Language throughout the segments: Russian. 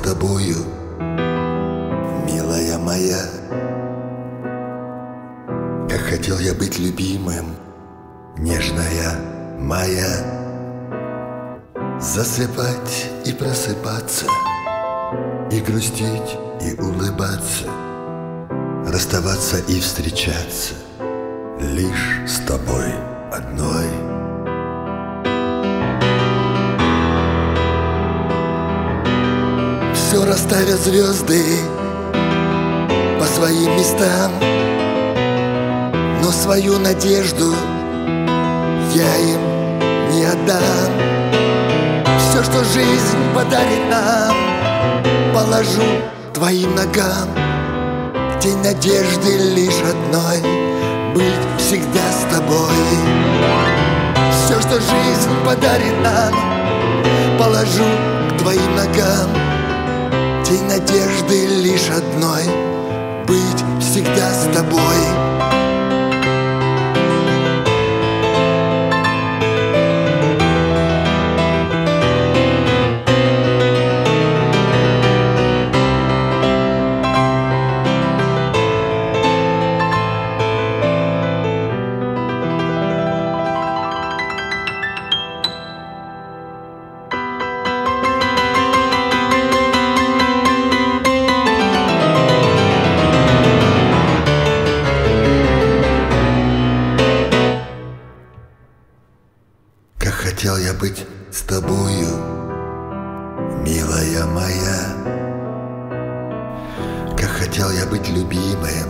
тобою, милая моя. Как хотел я быть любимым, нежная моя. Засыпать и просыпаться, и грустить, и улыбаться, расставаться и встречаться лишь с тобой одной. Все расставят звезды по своим местам, но свою надежду я им не отдам. Все, что жизнь подарит нам, положу твоим ногам. День надежды лишь одной — быть всегда с тобой. Все, что жизнь подарит нам, положу к твоим ногам. День надежды лишь одной — быть всегда с тобой. Как хотел я быть с тобою, милая моя. Как хотел я быть любимым,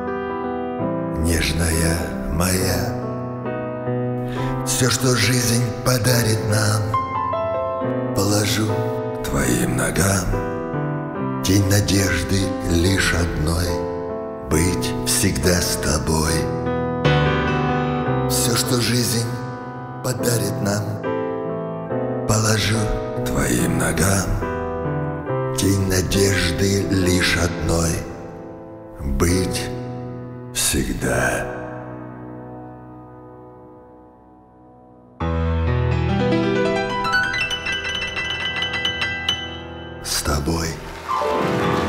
нежная моя. Все, что жизнь подарит нам, положу к твоим ногам. День надежды лишь одной — быть всегда с тобой. Все, что жизнь подарит нам, положу к твоим ногам. День надежды лишь одной — быть всегда с тобой.